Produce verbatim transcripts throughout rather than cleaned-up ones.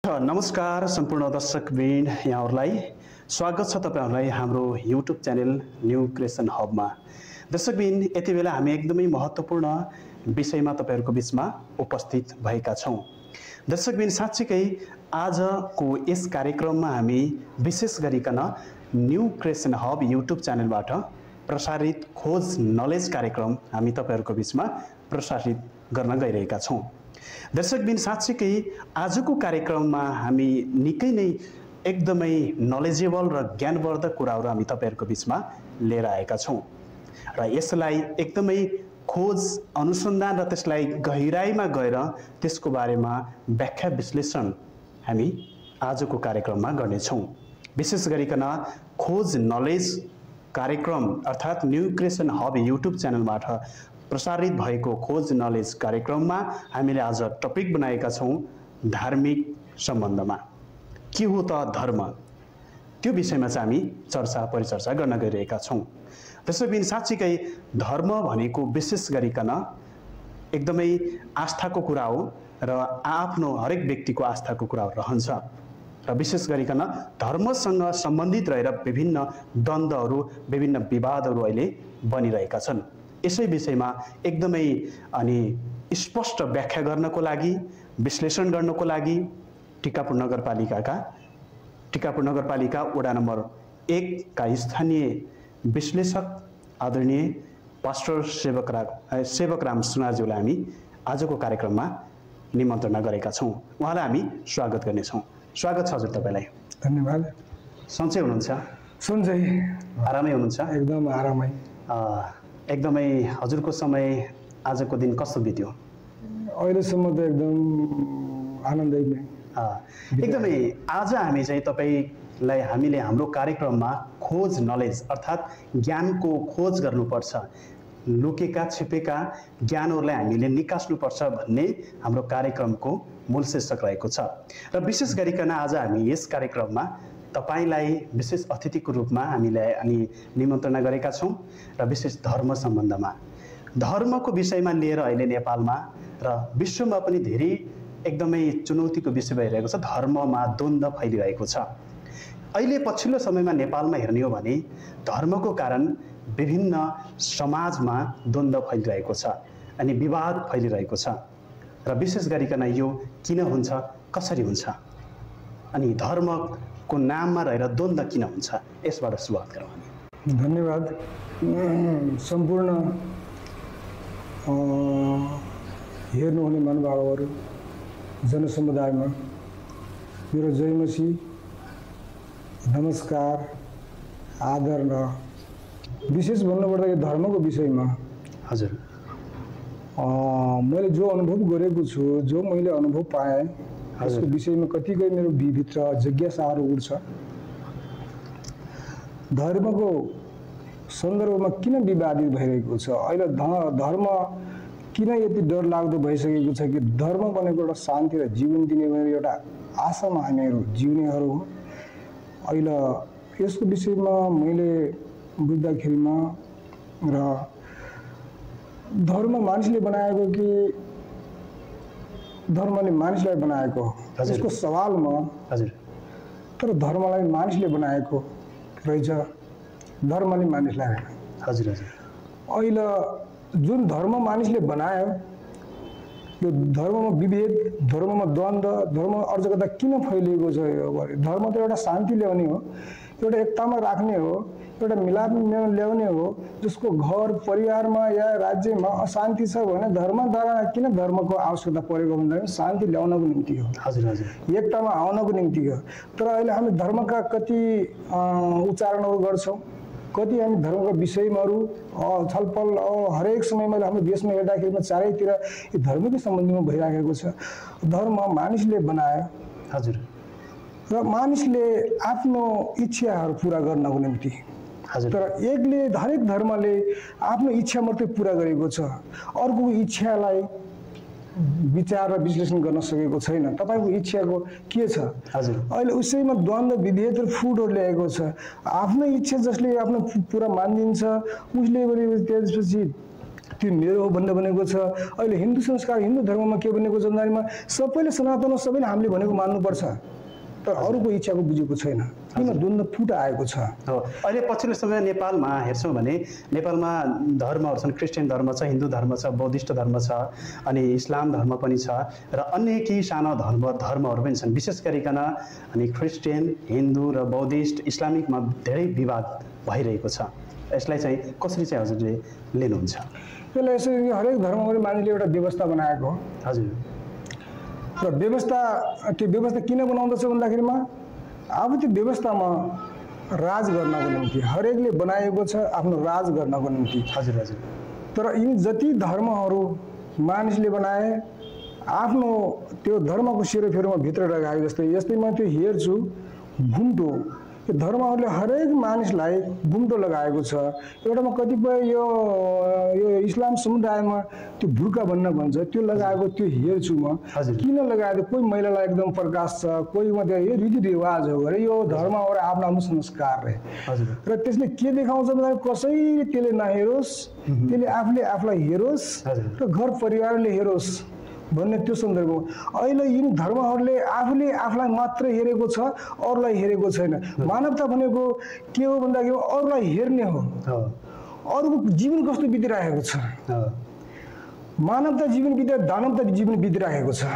नमस्कार सम्पूर्ण दर्शकवृन्द, यहाँहरूलाई स्वागत छ तपाईहरुलाई हाम्रो युट्युब च्यानल न्यू क्रिएसन हबमा। दर्शकवृन्द, यति बेला हामी एकदमै महत्त्वपूर्ण विषयमा तपाईहरुको बीचमा उपस्थित भएका छौं। दर्शकवृन्द, साच्चै आजको यस कार्यक्रममा हामी विशेष गरिकन न्यू क्रिएसन हब युट्युब च्यानलबाट प्रसारित खोज नलेज कार्यक्रम हामी तपाईहरुको बीचमा प्रसारित गर्न गइरहेका छौं। दर्शकवृन्द, साच्चै आजको कार्यक्रममा हामी निकै नै एकदमै नलेजेबल र ज्ञानवर्धक कुराहरू हामी तपाईहरुको बीचमा लिएर आएका छौं र यसलाई एकदमै खोज अनुसन्धान र त्यसलाई गहिराईमा गएर त्यसको बारेमा व्याख्या विश्लेषण हामी आजको कार्यक्रममा गर्नेछौं। विशेष गरिकन खोज नलेज कार्यक्रम अर्थात् न्यू क्रिएसन हब युट्युब च्यानलबाट प्रसारित भएको खोज नलेज कार्यक्रममा हामीले आज टपिक बनाएका छौं धार्मिक सम्बन्धमा। के हो त धर्म, त्यो विषयमा चाहिँ हामी चर्चा परिचर्चा गर्न गइरहेका छौं। त्यसैबिन साच्चै धर्म भनेको विशेष गरिकन एकदमै आस्थाको कुरा हो र आफ्नो हरेक व्यक्तिको आस्थाको कुरा रहन्छ र विशेष गरिकन धर्मसँग सम्बन्धित रहेर विभिन्न द्वन्द्वहरू विभिन्न विवादहरू अहिले बनिरहेका छन्। यसै विषयमा एकदमै अनि स्पष्ट व्याख्या गर्नको लागि विश्लेषण गर्नको लागि टिकापुर नगरपालिकाका टिकापुर नगरपालिका वडा नम्बर एक का स्थानीय विश्लेषक आदरणीय पास्टर सेवकराम सेवकराम सुनारज्यूलाई हामी आजको कार्यक्रममा निमन्त्रणा गरेका छौं। उहाँलाई हामी स्वागत गर्नेछौं। स्वागत छ हजुर तपाईलाई। धन्यवाद। सन्चै हुनुहुन्छ? सन्चै। आरामै हुनुहुन्छ? एकदम आरामै। एकदमै हजुरको समय आजको दिन कस्तो बित्यो? अहिलेसम्म त एकदम आनन्दमय। एकदमै आज हामी चाहिँ तपाईलाई हामीले हाम्रो कार्यक्रममा खोज नलेज अर्थात् ज्ञानको खोज गर्नुपर्छ, लुकेका छिपेका ज्ञानहरूलाई हामीले निकास्नुपर्छ भन्ने हाम्रो कार्यक्रमको मूल शीर्षक रहेको छ र विशेष गरिकन आज हामी यस कार्यक्रममा तपाईलाई विशेष अतिथिको रूपमा हामीलाई अनि निमन्त्रणा गरेका छौं र विशेष धर्म सम्बन्धमा धर्मको विषयमा लिएर अहिले नेपालमा र विश्वमा पनि धेरै एकदमै चुनौतीको विषय भइरहेको छ। धर्ममा द्वन्द्व फैलिरहेको छ। अहिले पछिल्लो समयमा नेपालमा हेर्ने हो भने धर्मको कारण विभिन्न समाजमा द्वन्द्व फैलिरहेको छ अनि विवाद फैलिरहेको छ र विशेष गरिकन यो किन हुन्छ, कसरी हुन्छ अनि धर्मको नाममा रहेर द्वन्द्व किन हुन्छ, यसबाट सुरुवात गरौँ हामी। धन्यवाद। सम्पूर्ण हेर्नुहुने महानुभावहरू जनसमुदायमा मेरो जय मसीह, नमस्कार, आदर र विशेष भन्नुपर्दा यो धर्मको विषयमा हजुर मैले जो अनुभव गरेको छु, जो मैले अनुभव पाएँ यसको विषयमा कतिकै मेरो भित्र जिज्ञासाहरू उठ्छ। धर्मको सन्दर्भमा किन विवादित भइरहेको छ, अहिले धर्म किन यति डरलाग्दो भइसकेको छ कि धर्म भनेको एउटा शान्ति र जीवन दिने भनेर एउटा आशामा हामीहरू जिउनेहरू हो। अहिले यसको विषयमा मैले बुझ्दाखेरिमा र धर्म मानिसले बनाएको कि धर्मले मानिसलाई बनाएको यसको सवालमा हजुर तर धर्मलाई मानिसले बनाएको रहेछ, धर्मले मानिसलाई हजुर हजुर अहिले जुन धर्म मानिसले बनायो यो धर्ममा विभेद, धर्ममा द्वन्द्व, धर्म अर्जकता किन फैलिएको छ? धर्म त एउटा शान्ति ल्याउने हो, एउटा एकतामा राख्ने हो, एउटा मिलाप ल्याउने हो। जसको घर परिवारमा या राज्यमा अशान्ति छ भने धर्मद्वारा किन धर्मको आवश्यकता परेको भन्दा शान्ति ल्याउनको निम्ति हो, हजुर हजुर एकतामा आउनको निम्ति हो। तर अहिले हामी धर्मका कति उच्चारणहरू गर्छौँ, कति हामी धर्मका विषयहरू छलफल हरेक समयमा हाम्रो देशमा हेर्दाखेरिमा चारैतिर यो धर्मकै सम्बन्धमा भइराखेको छ। धर्म मानिसले बनायो हजुर र मानिसले आफ्नो इच्छाहरू पूरा गर्नको निम्ति हजुर तर एकले हरेक धर्मले आफ्नो इच्छा मात्रै पूरा गरेको छ, अर्को इच्छालाई विचार र विश्लेषण गर्न सकेको छैन। तपाईको इच्छाको के छ हजुर अहिले उसैमा द्वन्द्व विभेद र फुटहरू ल्याएको छ। आफ्नो इच्छा जसले आफ्नो पूरा मानिदिन्छ उसले पनि त्यसपछि त्यो मेरो हो भन्ने भनेको छ। अहिले हिन्दू संस्कार हिन्दू धर्ममा के भनेको छ भन्दाखेरिमा सबैले सनातन हो, सबैले हामीले भनेको मान्नुपर्छ, तर अरूको इच्छाको बुझेको छैन, किन द्वन्द्व फुट आएको छ। हो, अहिले पछिल्लो समय नेपालमा हेर्छौँ भने नेपालमा धर्महरू छन्, क्रिस्चियन धर्म छ, हिन्दू धर्म छ, बौद्धिस्ट धर्म छ, अनि इस्लाम धर्म पनि छ, र अन्य केही सानो धर्म धर्महरू पनि छन्। विशेष गरिकन अनि क्रिस्चियन, हिन्दू र बौद्धिस्ट, इस्लामिकमा धेरै विवाद भइरहेको छ। यसलाई चाहिँ कसरी चाहिँ हजुरले लिनुहुन्छ? त्यसलाई यसरी हरेक धर्मको मानिसले एउटा व्यवस्था बनाएको हो। हजुर। र व्यवस्था त्यो व्यवस्था किन बनाउँदछ भन्दाखेरिमा अब त्यो व्यवस्थामा राज गर्नको निम्ति हरेकले बनाएको छ, आफ्नो राज गर्नको निम्ति। हजुर हजुर। तर यिनी जति धर्महरू मानिसले बनाए आफ्नो त्यो धर्मको सेरोफेरोमा भित्र लगाए जस्तै यस्तैमा त्यो हेर्छु घुम्टो, यो धर्महरूले हरेक मानिसलाई घुम्टो लगाएको छ। एउटामा कतिपय यो यो इस्लाम समुदायमा त्यो बुर्का भन्न भन्छ, त्यो लगाएको त्यो हेर्छु म। किन लगाएको? कोही महिलालाई एकदम प्रकाश छ, कोही मात्रै यो रीतिरिवाज हो अरे, यो धर्म हो र आफ्नो आफ्नो संस्कार रे। र त्यसले के देखाउँछ भन्दा कसैले त्यसले नहेरोस्, त्यसले आफूले आफूलाई हेरोस् र घर परिवारले हेरोस् भन्ने त्यो सन्दर्भमा अहिले यिनी धर्महरूले आफूले आफूलाई मात्र हेरेको छ, अरूलाई हेरेको छैन। मानवता भनेको के हो भन्दाखेरि अरूलाई हेर्ने हो, अरूको जीवन कस्तो बितिरहेको छ। मानवता जीवन बिते दानवता जीवन बितिरहेको छ,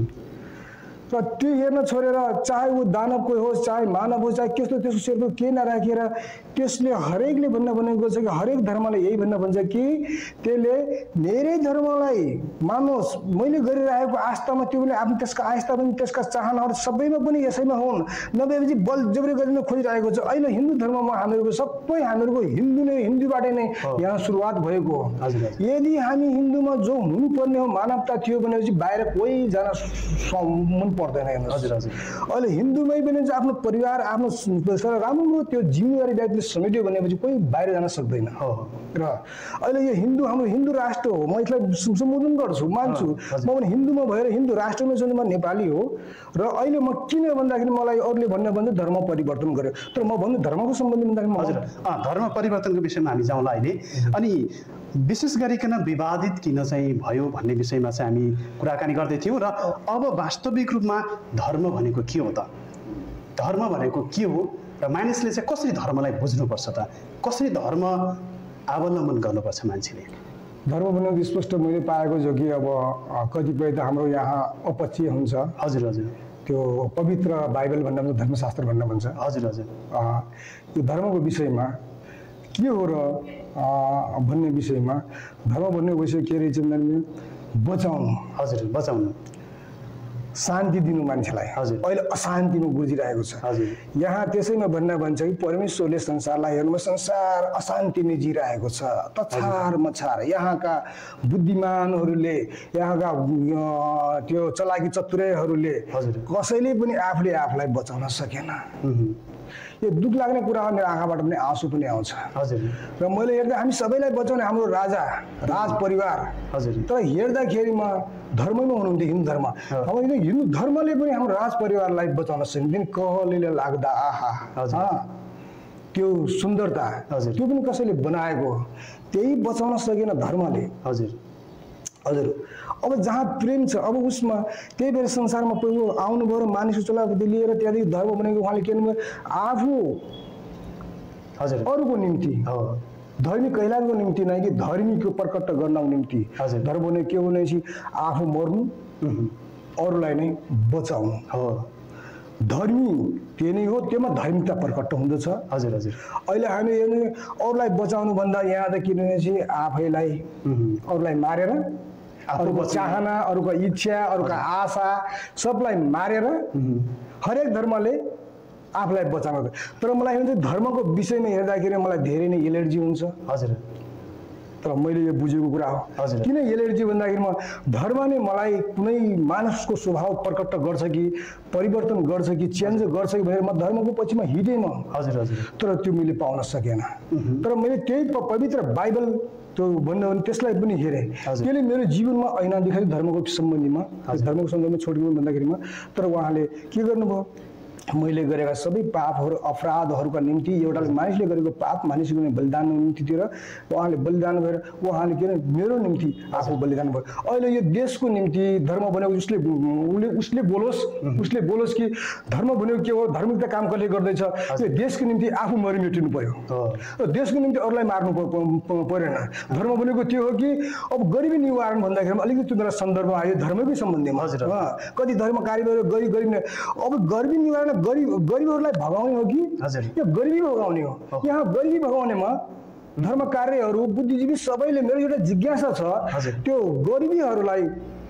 र त्यो हेर्न छोडेर चाहे वो दानवको होस् चाहे मानव होस् चाहे त्यस्तो त्यस्तो सेरको केही नराखेर त्यसले हरेकले भन्न भनेको छ कि हरेक धर्मले यही भन्न भन्छ कि त्यसले मेरै धर्मलाई मानोस्, मैले गरिरहेको आस्थामा त्यो पनि आफ्नो त्यसका आस्था पनि त्यसका चाहनाहरू सबैमा पनि यसैमा हुन्, नभएपछि बल जबरी गरिन खोजिरहेको छ। अहिले हिन्दू धर्ममा हामीहरूको सबै हामीहरूको हिन्दू नै हिन्दूबाटै नै यहाँ सुरुवात भएको हो। यदि हामी हिन्दूमा जो हुनुपर्ने हो मानवता थियो भनेपछि बाहिर कोही जान पर्दैन। हजुर हजुर। अहिले हिन्दूमै पनि आफ्नो परिवार आफ्नो राम्रो त्यो जिम्मेवारी व्यक्तिले समेट्यो भनेपछि कोही बाहिर जान सक्दैन। र अहिले यो हिन्दू हाम्रो हिन्दू राष्ट्र हो, म यसलाई सम्बोधन गर्छु, मान्छु। म पनि हिन्दूमा भएर हिन्दू राष्ट्रमा चाहिँ म नेपाली हो। र अहिले म किन भन्दाखेरि मलाई अरूले भन्ने भन्दै धर्म परिवर्तन गर्यो, तर म भन्नु धर्मको सम्बन्धी भन्दाखेरि हजुर धर्म परिवर्तनको विषयमा हामी जाउँला अहिले। अनि विशेष गरिकन विवादित किन चाहिँ भयो भन्ने विषयमा चाहिँ हामी कुराकानी गर्दै थियौँ। र अब वास्तविक रूपमा धर्म भनेको के हो त? धर्म भनेको के हो र मानिसले चाहिँ कसरी धर्मलाई बुझ्नुपर्छ त? कसरी धर्म अवलम्बन गर्नुपर्छ मान्छेले? धर्म भनेको स्पष्ट मैले पाएको छ कि अब कतिपय त हाम्रो यहाँ अपक्षीय हुन्छ। हजुर हजुर। त्यो पवित्र बाइबल भन्न भन्छ, धर्मशास्त्र भन्न भन्छ। हजुर हजुर। यो धर्मको विषयमा के हो र भन्ने विषयमा धर्म भन्ने विषय के रहेछ भन्दाखेरि बचाउनु। हजुर बचाउनु, शान्ति दिनु मान्छेलाई। हजुर। अहिले अशान्तिमा गुर्जिरहेको छ। हजुर। यहाँ त्यसैमा भन्न भन्छ कि परमेश्वरले संसारलाई हेर्नुमा संसार अशान्तिमा जिरहेको छ, तछार मछार। यहाँका बुद्धिमानहरूले, यहाँका त्यो चलाकी चतुरैहरूले कसैले पनि आफूले आफूलाई बचाउन सकेन। यो दुःख लाग्ने कुरा हो, मेरो आँखाबाट पनि आँसु पनि आउँछ। हजुर। र मैले हेर्दा हामी सबैलाई बचाउने हाम्रो राजा राज परिवार। हजुर। तर हेर्दाखेरिमा धर्ममा हुनुहुन्थ्यो हिन्दू धर्म, अब हिन्दू धर्मले पनि हाम्रो राज परिवारलाई बचाउन सकिन्छ। कहले लाग्दा आहा त्यो सुन्दरता त्यो पनि कसैले बनाएको, त्यही बचाउन सकेन धर्मले। हजुर हजुर। अब जहाँ प्रेम छ अब उसमा त्यही भएर संसारमा पहिलो आउनुभयो र मानिसको चलापति लिएर त्यहाँदेखि धर्म भनेको उहाँले के भन्नुभयो आफू हजुर अरूको निम्ति धर्मी कैलानको निम्ति नै कि धर्मीको प्रकट गर्नको निम्ति। धर्म भने के हो भनेपछि आफू मर्नु अरूलाई नै बचाउनु हो। धर्मी त्यो नै हो, त्यसमा धार्मिकता प्रकट हुँदछ। हजुर हजुर। अहिले हामी हेर्नु अरूलाई बचाउनु भन्दा यहाँ त के भनेपछि आफैलाई अरूलाई मारेर अरूको चाहना अरूको इच्छा अरूको आशा सबलाई मारेर हरेक धर्मले आफूलाई बचाउनु। तर मलाई हेर्नु धर्मको विषयमा हेर्दाखेरि मलाई धेरै नै एलर्जी हुन्छ। हजुर। तर मैले यो बुझेको कुरा हो। किन एलर्जी भन्दाखेरि म धर्म नै मलाई कुनै मानिसको स्वभाव प्रकट गर्छ कि परिवर्तन गर्छ कि चेन्ज गर्छ कि भनेर म धर्मको पछिमा हिँडेँ म। हजुर हजुर। तर त्यो मैले पाउन सकेन। तर मैले त्यही पवित्र बाइबल त्यो भन्नु भने त्यसलाई पनि हेरेँ, त्यसले मेरो जीवनमा ऐना देखायो धर्मको सम्बन्धीमा। धर्मको सम्बन्धमा छोडिदिनु भन्दाखेरिमा तर उहाँले के गर्नुभयो मैले गरेका सबै पापहरू अपराधहरूका निम्ति एउटा मानिसले गरेको पाप मानिसको बलिदानको निम्तितिर उहाँले बलिदान गरेर उहाँले के मेरो निम्ति आफू बलिदान भयो। अहिले यो देशको निम्ति धर्म बनेको उसले उसले उसले बोलोस् उसले बोलोस् कि धर्म बनेको के हो, धार्मिकता काम कसले गर्दैछ, यो देशको निम्ति आफू मरिमेटिनु पर्यो, देशको निम्ति अरूलाई मार्नु परेन। धर्म बनेको त्यो हो कि अब गरिबी निवारण भन्दाखेरि अलिकति त्यो बेला सन्दर्भ आयो धर्मकै सम्बन्धमा। कति धर्म कार्यहरू गरिब गरिब अब गरिबी निवारण गरिब गरिबहरूलाई भगाउने हो कि यो गरिबी भगाउने हो। यहाँ गरिबी भगाउनेमा धर्म कार्यहरू बुद्धिजीवी सबैले मेरो एउटा जिज्ञासा छ त्यो गरिबीहरूलाई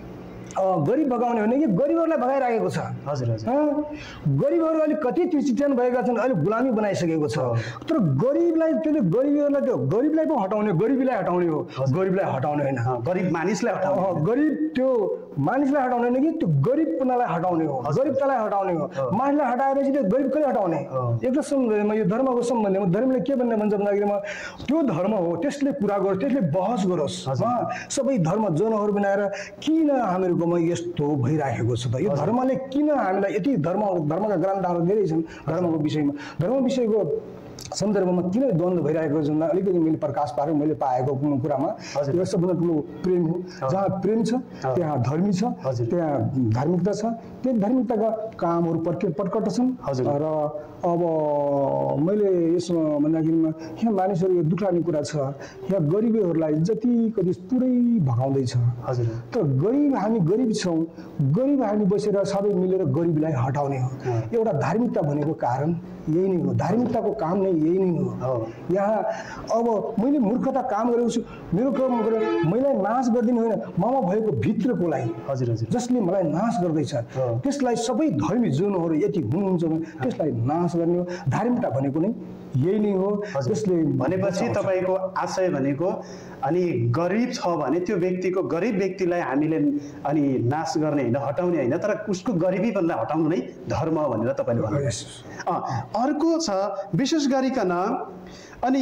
गरिब भगाउने हो कि गरिबहरूलाई भगाइराखेको छ। हजुर हजुर गरिबहरू अहिले कति चिच्यान भएका छन्, अहिले गुलामी बनाइसकेको छ। तर गरिबलाई त्यसले गरिबीहरूलाई त्यो गरिबलाई पो हटाउने, गरिबीलाई हटाउने हो, गरिबलाई हटाउने होइन, गरिब मानिसलाई हटाउने, गरिब त्यो मानिसलाई हटाउने होइन कि त्यो गरिबपनालाई हटाउने हो, गरिबतालाई हटाउने हो। मानिसलाई हटाएपछि त्यो गरिब कसले हटाउने? एउटा सम्बन्धमा यो धर्मको सम्बन्धमा धर्मले के भन्ने भन्छ भन्दाखेरिमा त्यो धर्म हो त्यसले कुरा गरोस्, त्यसले बहस गरोस्। सबै धर्म जनहरू बनाएर किन हामीहरूको यस्तो भइराखेको छ त? यो धर्मले किन हामीलाई यति धर्म धर्मका ग्रन्थहरू धेरै छन् धर्मको विषयमा, धर्म विषयको सन्दर्भमा किन द्वन्द्व भइरहेको छ भन्दा अलिकति मैले प्रकाश पारेँ मैले पाएको कुरामा यो सबभन्दा ठुलो प्रेम हो। जहाँ प्रेम छ त्यहाँ धर्मी छ, त्यहाँ धार्मिकता छ, त्यहाँ धार्मिकताका कामहरू पटके पटकट छन्। र अब मैले यसमा भन्दाखेरिमा यहाँ मानिसहरू यो दुःख लाग्ने कुरा छ, यहाँ गरिबीहरूलाई जति कति पुरै भगाउँदैछ। तर गरिब हामी गरिब छौँ, गरिब हामी बसेर सबै मिलेर गरिबीलाई हटाउने हो। एउटा धार्मिकता भनेको कारण यही नै हो, धार्मिकताको काम नै यही नै हो। यहाँ अब मैले मूर्खता काम गरेको छु, मेरो काम गरेर मैले नाश गरिदिनु होइन, ममा भएको भित्रकोलाई हजुर हजुर जसले मलाई नाश गर्दैछ त्यसलाई सबै धर्मी जनहरू यति हुनुहुन्छ भने त्यसलाई नाश गर्ने हो। धार्मिकता भनेको नै यही नै हो। त्यसले भनेपछि तपाईँको आशय भनेको अनि गरिब छ भने त्यो व्यक्तिको गरिब व्यक्तिलाई हामीले अनि नाश गर्ने होइन, हटाउने होइन, तर उसको गरिबीपनलाई हटाउनु नै धर्म भनेर तपाईँले भन्नुहुन्छ। अर्को छ विशेष गरिकन अनि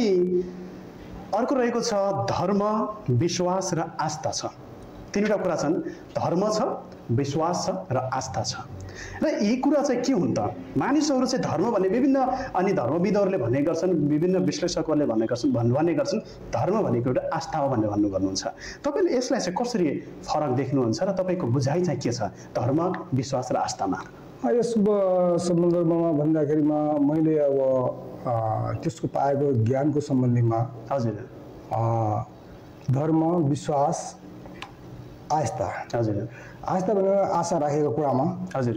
अर्को रहेको छ धर्म, विश्वास र आस्था छ। तिनवटा कुरा छन्, धर्म छ, विश्वास छ र आस्था छ। र यी कुरा चाहिँ के हुन् त? मानिसहरू चाहिँ धर्म भन्ने विभिन्न अनि धर्मविदहरूले भन्ने गर्छन्, विभिन्न विश्लेषकहरूले भन्ने गर्छन् भन्ने गर्छन् धर्म भनेको एउटा आस्था हो भनेर भन्नु गर्नुहुन्छ। तपाईँले यसलाई चाहिँ कसरी फरक देख्नुहुन्छ र तपाईँको बुझाइ चाहिँ के छ धर्म, विश्वास र आस्थामा? यस सन्दर्भमा भन्दाखेरिमा मैले अब त्यसको पाएको ज्ञानको सम्बन्धमा हजुर धर्म, विश्वास, आस्था। हजुर आस्था भनेर आशा राखेको कुरामा हजुर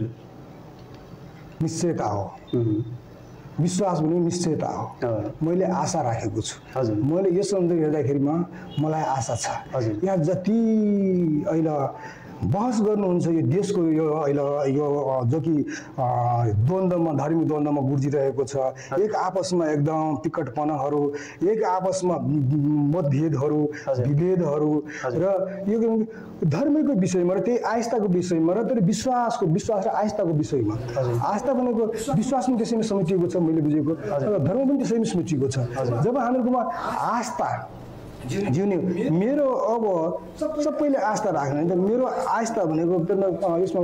निश्चयता हो, विश्वास भने निश्चयता हो। मैले आशा राखेको छु, हजुर मैले यस सन्दर्भ हेर्दाखेरिमा मलाई आशा छ। यहाँ जति अहिले बहस गर्नुहुन्छ यो देशको यो अहिले यो जो कि द्वन्द्वमा धार्मिक द्वन्द्वमा गुर्जिरहेको छ, एक आपसमा एकदम विकटपनाहरू, एक आपसमा मतभेदहरू, विभेदहरू र यो धर्मको विषयमा र त्यही आस्थाको विषयमा र तर विश्वासको विश्वास र आस्थाको विषयमा। आस्था भनेको विश्वास पनि त्यसैमा समेटिएको छ मैले बुझेको, र धर्म पनि त्यसैमा समेटिएको छ। जब हामीहरूकोमा आस्था जिउने मेरो अब सबैले आस्था राख्ने त मेरो आस्था भनेको यसमा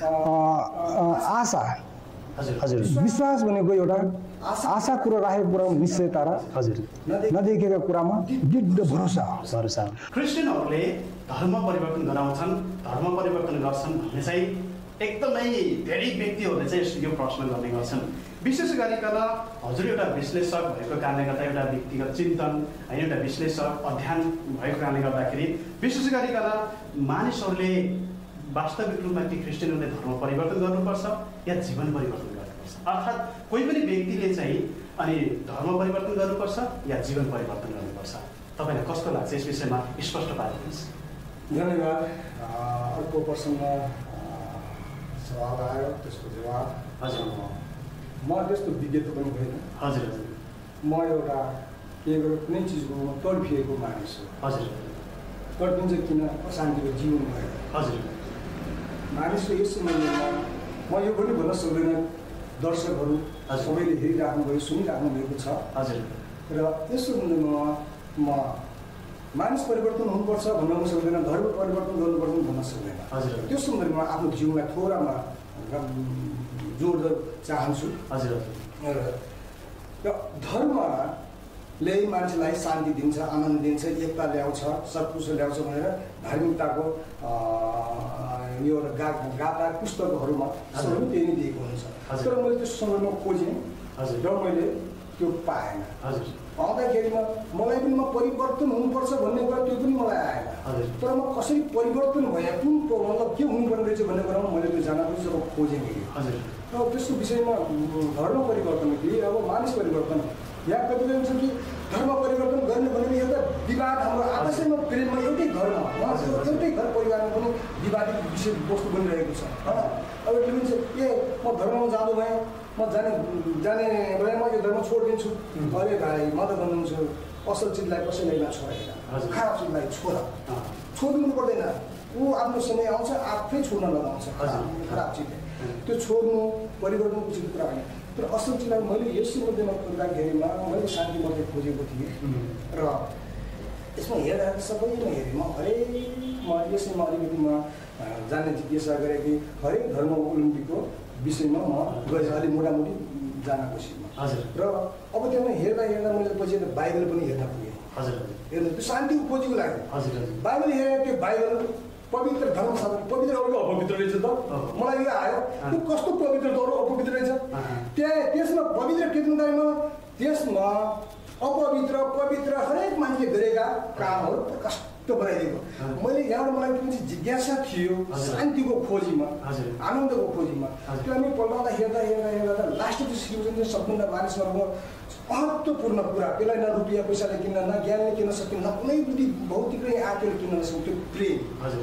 आशा, हजुर विश्वास भनेको एउटा आशा कुरा राखेको कुरामा निश्चयता र हजुर नदेखेका कुरामा दृढ भरोसा भरोसा। क्रिस्चियनहरूले धर्म परिवर्तन गराउँछन्, धर्म परिवर्तन गर्छन् भन्ने चाहिँ एकदमै धेरै व्यक्तिहरूले चाहिँ यो प्रश्न गर्ने गर्छन्। विशेष गरिकन हजुर एउटा विश्लेषक भएको कारणले गर्दा एउटा व्यक्तिगत चिन्तन होइन, एउटा विश्लेषक अध्ययन भएको कारणले गर्दाखेरि विशेष गरिकन मानिसहरूले वास्तविक रूपमा के क्रिस्चियनहरूले धर्म परिवर्तन गर्नुपर्छ या जीवन परिवर्तन गर्नुपर्छ? अर्थात् कोही पनि व्यक्तिले चाहिँ अनि धर्म परिवर्तन गर्नुपर्छ या जीवन परिवर्तन गर्नुपर्छ? तपाईँलाई कस्तो लाग्छ यस विषयमा स्पष्ट पारिदिनुहोस्। धन्यवाद। अर्को प्रश्नमा सवाल आयो, त्यसको जवाब हजुर म त्यस्तो विज्ञता पनि होइन। हजुर हजुर म एउटा के गरेर कुनै चिजको तडफिएको मानिस हो। हजुर तडपिन्छ किन? अशान्तिको जीवन भयो। हजुर मानिसको यस समयमा म यो पनि भन्न सक्दैन, दर्शकहरू सबैले हेरिराख्नु भयो, सुनिराख्नु भएको छ। हजुर र यस सम्बन्धमा म मानिस परिवर्तन हुनुपर्छ भन्न पनि सक्दैन, धर्म परिवर्तन गर्नुपर्छ भन्न सक्दैन। हजुर त्यो सन्दर्भमा आफ्नो जीवनलाई थोरामा जोड दिन चाहन्छु। हजुर र धर्मले मान्छेलाई शान्ति दिन्छ, आनन्द दिन्छ, एकता ल्याउँछ, सबकुछ ल्याउँछ भनेर धार्मिकताको यो गा गाथा पुस्तकहरूमा सबै त्यही नै दिएको हुन्छ। तर मैले त्यो समयमा खोजेँ र मैले त्यो पाएन। पाउँदाखेरिमा मलाई पनि म परिवर्तन हुनुपर्छ भन्ने कुरा त्यो पनि मलाई आएन। तर म कसरी परिवर्तन भएँ, कुन मतलब के हुनुपर्ने रहेछ भन्ने कुरामा मैले त्यो जानकारी जब खोजेँ र त्यसको विषयमा धर्म परिवर्तन कि अब मानिस परिवर्तन, यहाँ कतिपय हुन्छ कि धर्म परिवर्तन गर्ने भनेर एउटा विवाद हाम्रो आपसैमा प्रेममा एउटै घरमा एउटै घर परिवारमा पनि विवादित विषय वस्तु बनिरहेको छ। अब के भन्छ ए म धर्ममा जाँदो भएँ, म जाने जाने भए म यो धर्म छोडिदिन्छु। अरे भाइ म त भन्नुहुन्छ असल चिजलाई कसैलाई नछोडेन, खराब चिजलाई छोड, छोडिदिनु पर्दैन। ऊ आफ्नो समय आउँछ आफै छोड्न लगाउँछ खराब चिज, त्यो छोड्नु परिवर्तनको चिज कुरा होइन। तर असल चिजलाई मैले यस मध्येमा खोज्दाखेरिमा मैले शान्ति मात्रै खोजेको थिएँ र यसमा हेर्दा सबैमा हेरेँ म हरेक म यसैमा अलिकति म जान्ने जिज्ञासा गरेँ कि हरेक धर्म अवलम्बीको विषयमा म गएँ अलिक मोटामोटी जान कोसिसमा। र अब त्यहाँ हेर्दा हेर्दा मैले पछि बाइबल पनि हेर्न पुगेँ। हेर्नु त्यो शान्तिको खोजीको लागि बाइबल हेरेँ। त्यो बाइबल पवित्र धर्मशास्त्र पवित्र अरू अपवित्र रहेछ त मलाई यो आयो, त्यो कस्तो पवित्र त अरू अपवित्र रहेछ। त्यहाँ त्यसमा पवित्र के भन्दामा त्यसमा अपवित्र पवित्र हरेक मान्छेले गरेका कामहरू कष्ट बनाइदिएको। मैले यहाँबाट मलाई के भन्छ जिज्ञासा थियो शान्तिको खोजीमा, आनन्दको खोजीमा। त्यो हामी पल्टाउँदा हेर्दा हेर्दा हेर्दा लास्ट त्यो सिचुएसन सबभन्दा मानिसहरूको महत्त्वपूर्ण कुरा, त्यसलाई न रुपियाँ पैसाले किन्न, न ज्ञानले किन्न सकिन्न, न कुनै बुद्धि भौतिक आर्थिकले किन्न नसक्ने त्यो प्रेम।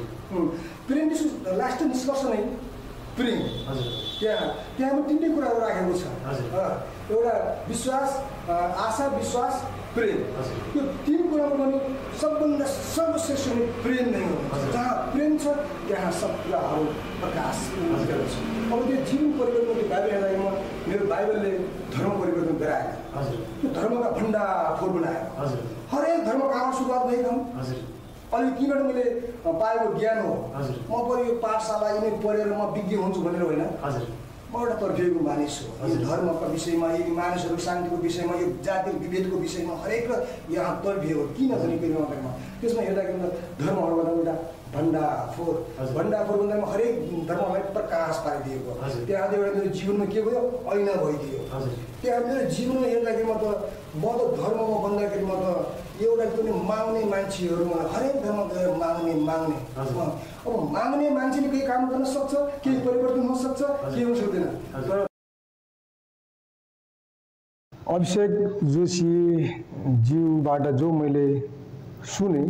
प्रेम त्यसको लास्ट निष्कर्ष नै प्रेम। त्यहाँ त्यहाँ तिनटै कुराहरू राखेको छ। एउटा विश्वास, आशा, विश्वास, प्रेम। यो तिन कुरामा पनि सबभन्दा सर्वश्रेष्ठ नै प्रेम नै हो। जहाँ प्रेम छ त्यहाँ सब कुराहरू प्रकाश गर्छ। अब त्यो जीवन परिवर्तन त्यो बाइबल हेर्दाखेरिमा मेरो बाइबलले धर्म परिवर्तन गराएन, त्यो धर्मका भण्डाफोर बनायो। हरेक धर्म कहाँ सुरुवात भएको अहिले तीबाट मैले पाएको ज्ञान हो। म पऱ्यो यो पाठशाला यिनी पढेर म विज्ञ हुन्छु भनेर होइन, म एउटा तर्फिएको मानिस हो। यो धर्मका विषयमा, यी मानिसहरूको शान्तिको विषयमा, यो जाति विभेदको विषयमा हरेक यहाँ तर्फिएको किनभने मेरो मात्रमा त्यसमा हेर्दाखेरि धर्महरूबाट एउटा भण्डाफोर भण्डाफोर भन्दामा हरेक धर्मलाई प्रकाश पाइदिएको। त्यहाँ एउटा मेरो जीवनमा के भयो ऐना भइदियो। त्यहाँ मेरो जीवनमा हेर्दाखेरिमा त म त धर्ममा बन्दाखेरिमा त एउटा पनि माग्ने मान्छेहरूमा हरेक धर्म गएर माग्ने माग्ने अब माग्ने मान्छेले केही काम गर्न सक्छ, केही परिवर्तन हुन सक्छ, केही हुन सक्दैन। तर अभिषेक जोशीज्यूबाट जो मैले सुने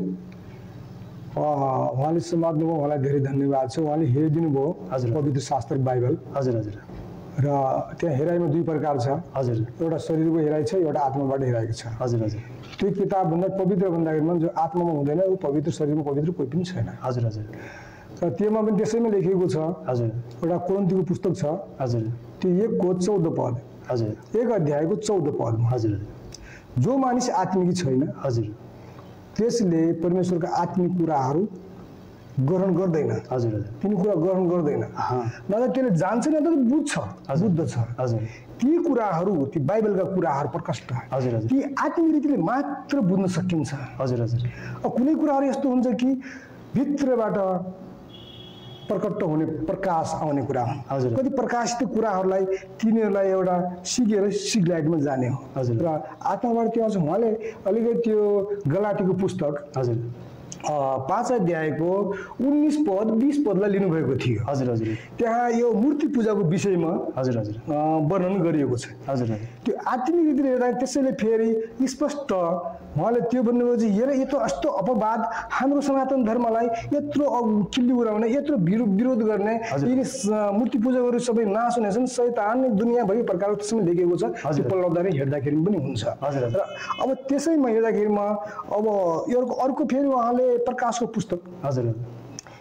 उहाँले समात्नुभयो, उहाँलाई धेरै धन्यवाद छ। उहाँले हेरिदिनु भयो पवित्र शास्त्र बाइबल। हजुर हजुर। र त्यहाँ हेराइमा दुई प्रकार छ। हजुर। एउटा शरीरको हेराइ छ, एउटा आत्माबाट हेराएको छ। हजुर हजुर। त्यो किताबभन्दा पवित्र भन्दाखेरिमा जो आत्मामा हुँदैन ऊ पवित्र, शरीरमा पवित्र कोही पनि छैन। हजुर हजुर। र त्योमा पनि त्यसैमा लेखिएको छ। हजुर। एउटा कोरिन्थीको पुस्तक छ। हजुर। त्यो एकको चौध पद। हजुर। एक अध्यायको चौध पद। हजुर। जो मानिस आत्मिक छैन, हजुर, त्यसले परमेश्वरका आत्मिक कुराहरू ग्रहण गर्दैन। हजुर हजुर। तिनी कुरा ग्रहण गर्दैन। न त त्यसले जान्छ न त बुझ्छ, बुझ्दछ। हजुर। ती कुराहरू, ती बाइबलका कुराहरू प्रकट, हजुर हजुर, ती आत्मिक रीतिले मात्र बुझ्न सकिन्छ। हजुर हजुर। अब कुनै कुराहरू यस्तो हुन्छ कि भित्रबाट प्रकट हुने प्रकाश आउने कुरा हो। हजुर। कति प्रकाशित कुराहरूलाई तिनीहरूलाई एउटा सिकेर सिग्लाइटमा जाने हो। हजुर। र आत्माबाट त्यो आउँछ। उहाँले अलिकति त्यो गलाटीको पुस्तक हजुर पाँच अध्यायको उन्नीस पद बीस पदलाई लिनुभएको थियो। हजुर हजुर। त्यहाँ यो मूर्ति पूजाको विषयमा हजुर हजुर वर्णन गरिएको छ। हजुर हजुर। त्यो आत्मिक रीतिले हेर्दा त्यसैले फेरि स्पष्ट उहाँले त्यो भन्नुभयो चाहिँ हेर यो त यस्तो अपवाद हाम्रो सनातन धर्मलाई यत्रो किल्ली उडाउने, यत्रो विरोध गर्ने, यिनी मूर्ति पूजकहरू सबै नाश हुनेछन्, शैतान दुनियाँभरि प्रकारको त्यसमा लेखेको छ। त्यो पल्टाउँदाखेरि हेर्दाखेरि पनि हुन्छ। र अब त्यसैमा हेर्दाखेरिमा अब यो अर्को फेरि उहाँले प्रकाशको पुस्तक हजुर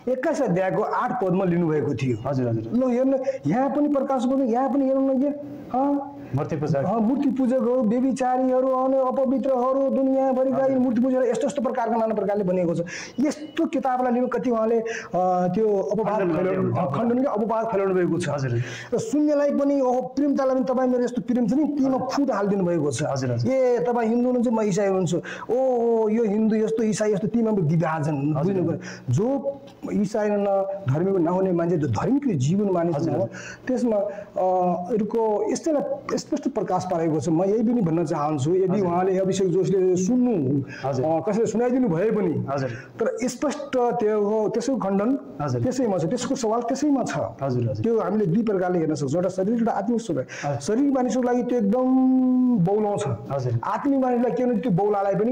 एक्काइस अध्यायको आठ पदमा लिनुभएको थियो। हजुर हजुर ल हेर्नु यहाँ पनि प्रकाश गर्नु, यहाँ पनि हेर्नु न के मूर्ति पूजा मूर्ति पूजकहरू, व्यभिचारीहरू अनि अपवित्रहरू, दुनियाँभरिका यी मूर्ति पूजा यस्तो यस्तो प्रकारको नाना प्रकारले बनिएको छ। यस्तो किताबलाई लिनु कति उहाँले त्यो अपवाद फैलाउनु खण्डन कि अपवाद फैलाउनु भएको छ। र शून्यलाई पनि ओहो प्रेमतालाई पनि तपाईँ मेरो यस्तो प्रेम छ नि तीमा फुट हालिदिनु भएको छ। ए तपाईँ हिन्दू हुनुहुन्छ म इसाई हुन्छु, ओ यो हिन्दू यस्तो इसाई यस्तो तीमा विभाजन बुझ्नु पर्यो। जो इसाई न धर्मीको नहुने मान्छे जो धर्मीको जीवन मानिस हो त्यसमा अरूको यस्तैलाई स्पष्ट प्रकाश पारेको छ। म यही पनि भन्न चाहन्छु, यदि उहाँले अभिषेक जोशीले सुन्नु कसैले सुनाइदिनु भए पनि तर स्पष्ट त्यो हो त्यसको खण्डन त्यसैमा छ, त्यसको सवाल त्यसैमा छ। त्यो हामीले दुई प्रकारले हेर्न सक्छौँ, एउटा शरीर एउटा आत्मिक स्वभाव। शरीर मानिसको लागि त्यो एकदम बौलाउँछ, आत्मिक मानिसलाई के भने त्यो बौलालाई पनि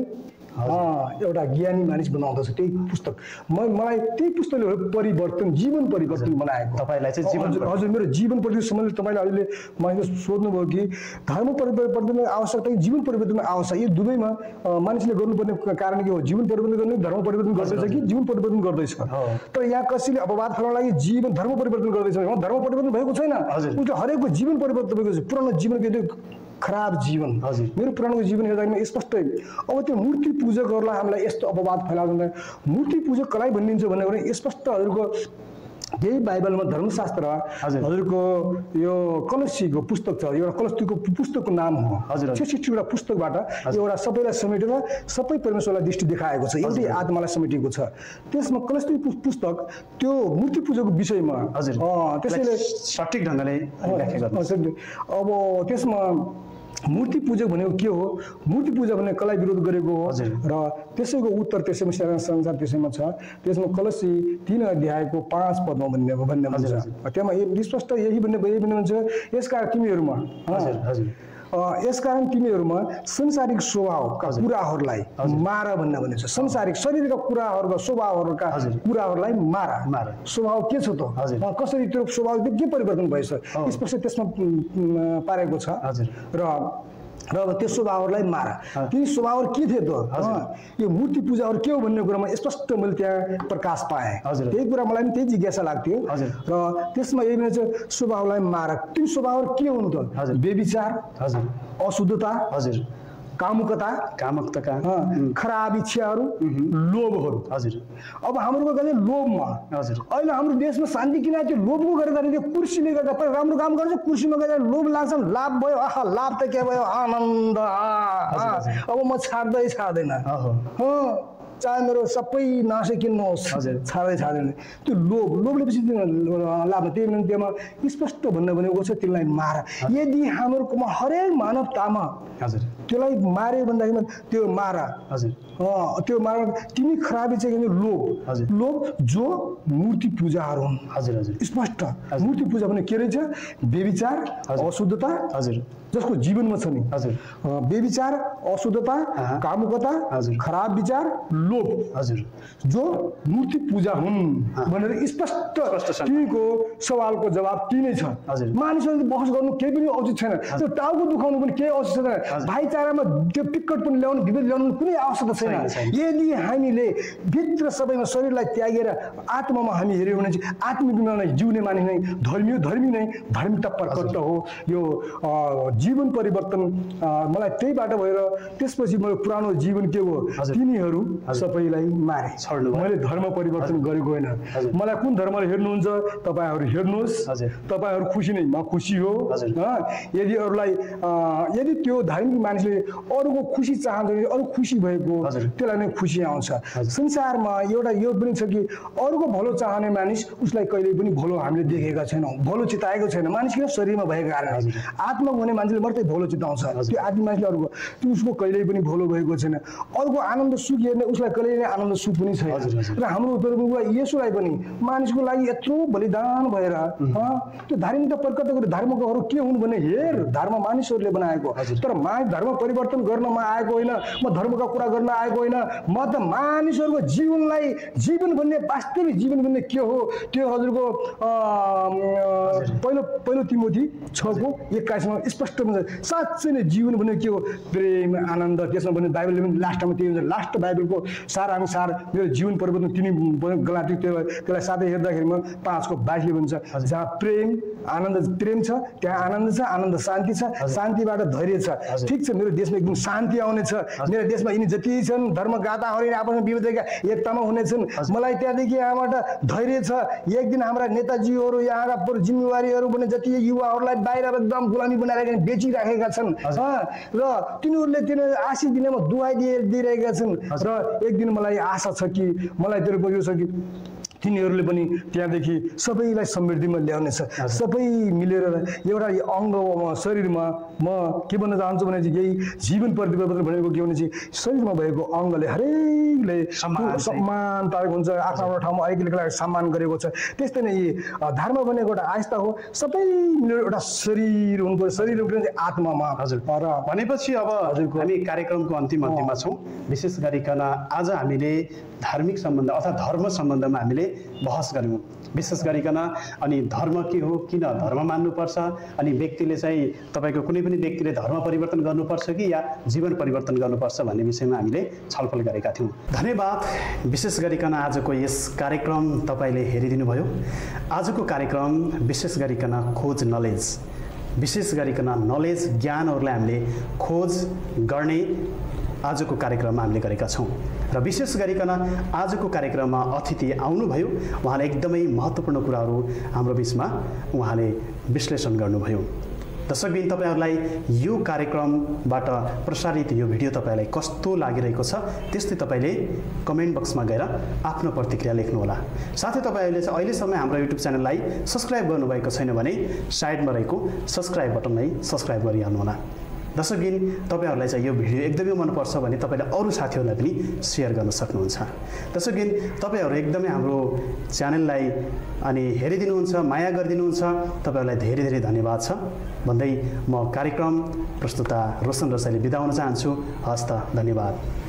एउटा ज्ञानी मानिस बनाउँदछ त्यही पुस्तक। म मलाई त्यही पुस्तकले परिवर्तन जीवन परिवर्तन बनाएको तपाईँलाई चाहिँ जीवन। हजुर मेरो जीवन परिवर्तन सम्बन्धी तपाईँले अहिले मैले सोध्नुभयो कि धर्म परिवर्तनको आवश्यकता कि जीवन परिवर्तन आवश्यक, यो दुवैमा मानिसले गर्नुपर्ने कारण के हो? जीवन परिवर्तन गर्ने धर्म परिवर्तन गर्दैछ कि जीवन परिवर्तन गर्दैछ? तर यहाँ कसैले अपवाद फैलाउन लागि जीवन धर्म परिवर्तन गर्दैछ, धर्म परिवर्तन भएको छैन, उसले हरेकको जीवन परिवर्तन भएको छ। पुरानो जीवन के खराब जीवन, मेरो पुरानो जीवन हेर्दा स्पष्टै। अब त्यो मूर्ति पूजकहरूलाई हामीलाई यस्तो अपवाद फैलाउँदैन। मूर्ति पूजक कसलाई भनिन्छ भने स्पष्ट हजुरको यही बाइबलमा धर्मशास्त्र हजुरको यो कलसीको पुस्तक छ, एउटा कलसीको पुस्तकको नाम हो। छत्तीसवटा पुस्तकबाट एउटा सबैलाई समेटेर सबै परमेश्वरलाई दृष्टि देखाएको छ, एउटै आत्मालाई समेटेको छ। त्यसमा कलसी पुस्तक त्यो मूर्ति पूजाको विषयमा त्यसैले सठिक ढङ्गले व्याख्या गर्नु। अब त्यसमा मूर्ति पूजक भनेको के हो? मूर्ति पूजा भने कसलाई विरोध गरेको हो र त्यसैको उत्तर त्यसैमा संसार त्यसैमा छ। त्यसमा कलसी तीन अध्यायको पाँच पदमा भन्ने भन्ने भन्छ, त्यहाँ स्पष्ट यही भन्ने यही भन्ने भन्छ, यसकारण तिमीहरूमा यसकारण तिमीहरूमा संसारिक स्वभावका कुराहरूलाई मार भन्ने भनेको छ। संसारिक शरीरका कुराहरूका स्वभावहरूका कुराहरूलाई मार। स्वभाव के छ त? कसरी त्यो स्वभाव के परिवर्तन भएछ स्पष्ट त्यसमा पारेको छ। र र त्यो स्वभावहरूलाई मार। ती स्वभावहरू के थिए त? यो मूर्ति पूजाहरू के हो भन्ने कुरामा स्पष्ट मैले त्यहाँ प्रकाश पाएँ। त्यही कुरा मलाई पनि त्यही जिज्ञासा लाग्थ्यो र त्यसमा यही भन्छ स्वभावलाई मार। ती स्वभावहरू के हुन् त? व्यभिचार, अशुद्धता, कामुकता, कामुकता, खराब इच्छाहरू, लोभहरू। हजुर अब हाम्रो गए लोभमा अहिले हाम्रो देशमा शान्ति किन त्यो लोभको गरेर त्यो कुर्सीले गर्दा राम्रो काम गर्छ, कुर्सीमा गएर लोभ लाग्छ, लाभ भयो, आहा लाभ त के भयो, आनन्द, अब म छाड्दै छाड्दैन, चाहे मेरो सबै नासै किन्नुहोस्, छाड्दै छाड्दैन। त्यो लोभ लोभले पछि लाभ त्यही भने त्योमा स्पष्ट भन्न भनेको छ त्यसलाई मार। यदि हाम्रोमा हरेक मानवतामा त्यसलाई मार्यो भन्दाखेरि त्यो मार, त्यो मार तिमी खराबी चाहिँ लोभ। लोभ जो मूर्ति पूजाहरू हुन्। हजुर हजुर स्पष्ट मूर्ति पूजा भने के रहेछ? व्यभिचार, अशुद्धता, हजुर जसको जीवनमा छ नि, हजुर व्यभिचार, अशुद्धता, कामुकता, खराब विचार, लोभ, हजुर जो मूर्ति पूजा हुन् भनेर स्पष्ट तिनीको सवालको जवाब तिनै छ। मानिसहरूले बहस गर्नु केही पनि औचित छैन, त्यो टाउको दुखाउनु पनि केही औचित छैन, भाइचारामा त्यो टिकट पनि ल्याउनु विभेद ल्याउनु कुनै आवश्यकता छैन। यदि हामीले भित्र सबैमा शरीरलाई त्यागेर आत्मामा हामी हेऱ्यौँ भने चाहिँ आत्मिक नै जिउने मानिस नै धर्मी धर्मी नै धर्मिता प्रकट हो। यो जीवन परिवर्तन मलाई त्यहीबाट भएर त्यसपछि मेरो पुरानो जीवन के हो? तिनीहरू सबैलाई मारे, मैले धर्म परिवर्तन गरेको होइन। मलाई कुन धर्मले हेर्नुहुन्छ तपाईँहरू हेर्नुहोस्, तपाईँहरू खुसी नै म खुसी हो। यदि अरूलाई यदि त्यो धार्मिक मानिसले अरूको खुसी चाहन्छ भने अरू खुसी भएको त्यसलाई नै खुसी आउँछ। संसारमा एउटा यो पनि छ कि अरूको भलो चाहने मानिस उसलाई कहिले पनि भलो हामीले देखेका छैनौँ, भलो चिताएको छैन। मानिस किन शरीरमा भएको कारण आत्मा हुने मान्छेले मात्रै भलो चिताउँछ, त्यो आत्मा मानिसले अरूको त्यो उसको कहिल्यै पनि भलो भएको छैन। अरूको आनन्द सुख हेर्ने उसलाई कहिले नै आनन्द सुख पनि छैन। र हाम्रो येशूलाई पनि मानिसको लागि यत्रो बलिदान भएर त्यो धार्मिकता प्रकट गरे। धर्मकोहरू के हुन् भने हेर धर्म मानिसहरूले बनाएको, तर मानिस धर्म परिवर्तन गर्नमा आएको होइन, म धर्मका कुरा गर्न आएको होइन, म त मानिसहरूको जीवनलाई जीवन भन्ने वास्तविक जीवन भन्ने के हो त्यो हजुरको पहिलो पहिलो तिमोथी छको एक्काइसमा स्पष्ट हुन्छ। साँच्चै नै जीवन भने के हो? प्रेम, आनन्द। त्यसमा भने बाइबलले पनि लास्टमा त्यही हुन्छ, लास्ट बाइबलको सारानुसार मेरो जीवन परिवर्तन तिनी गलाती त्यो त्यसलाई साथै हेर्दाखेरिमा पाँचको बाइसले भन्छ जहाँ प्रेम आनन्द प्रेम छ त्यहाँ आनन्द छ आनन्द शान्ति छ शान्तिबाट धैर्य छ ठिक छ मेरो देशमा एकदम शान्ति आउनेछ मेरो देशमा यिनी जति छन् धर्मगाताहरू आपसमा विविधका एकतामा हुनेछन् मलाई त्यहाँदेखि यहाँबाट धैर्य छ एक दिन हाम्रा नेताजीहरू यहाँका जिम्मेवारीहरू पनि जति युवाहरूलाई बाहिर एकदम गुलामी बनाएर बेचिराखेका छन् र तिनीहरूले तिनीहरू आशिष दिनेमा दुहाई दिए दिइरहेका छन् र एक दिन मलाई आशा छ कि मलाई त्यो यो छ कि तिनीहरूले पनि त्यहाँदेखि सबैलाई समृद्धिमा ल्याउनेछ सबै मिलेर एउटा अङ्ग शरीरमा म के भन्न चाहन्छु भने चाहिँ यही जीवन परिवर्तन भनेको के भने चाहिँ शरीरमा भएको अङ्गले हरेकले सम्मान पाएको हुन्छ आफ्नो आफ्नो ठाउँमा हरेकले सम्मान गरेको छ त्यस्तै नै धर्म भनेको एउटा आस्था हो सबै मिलेर एउटा शरीर उनको शरीर चाहिँ आत्मामा हजुर र भनेपछि अब हामी कार्यक्रमको अन्तिम अन्तिममा छौँ विशेष गरिकन आज हामीले धार्मिक सम्बन्ध अथवा धर्म सम्बन्धमा हामीले बहस गऱ्यौँ विशेष गरिकन अनि धर्म के हो किन धर्म मान्नुपर्छ अनि व्यक्तिले चाहिँ तपाईँको कुनै पनि व्यक्तिले धर्म परिवर्तन गर्नुपर्छ कि या जीवन परिवर्तन गर्नुपर्छ भन्ने विषयमा हामीले छलफल गरेका थियौँ धन्यवाद विशेष गरिकन आजको यस कार्यक्रम तपाईँले हेरिदिनु भयो आजको कार्यक्रम विशेष गरिकन खोज नलेज विशेष गरिकन नलेज ज्ञानहरूलाई हामीले खोज गर्ने आजको कार्यक्रममा हामीले गरेका छौँ र विशेष गरिकन आजको कार्यक्रममा अतिथि आउनुभयो उहाँले एकदमै महत्त्वपूर्ण कुराहरू हाम्रो बिचमा उहाँले विश्लेषण गर्नुभयो दर्शकबिन तपाईँहरूलाई यो कार्यक्रमबाट प्रसारित यो भिडियो तपाईँलाई कस्तो लागिरहेको छ त्यस्तै तपाईँले कमेन्ट बक्समा गएर आफ्नो प्रतिक्रिया लेख्नुहोला साथै तपाईँहरूले चाहिँ अहिलेसम्म हाम्रो युट्युब च्यानललाई सब्सक्राइब गर्नुभएको छैन भने साइडमा रहेको सब्सक्राइब बटनलाई सब्सक्राइब गरिहाल्नुहोला दर्शकबिन तपाईँहरूलाई चाहिँ यो भिडियो एकदमै मनपर्छ भने तपाईँले अरू साथीहरूलाई पनि सेयर गर्न सक्नुहुन्छ दर्शकबिन तपाईँहरू एकदमै हाम्रो च्यानललाई अनि हेरिदिनुहुन्छ माया गरिदिनुहुन्छ तपाईँहरूलाई धेरै धेरै धन्यवाद छ भन्दै म कार्यक्रम प्रस्तुता रोशन रसाइली बिदा हुन चाहन्छु हस्त धन्यवाद।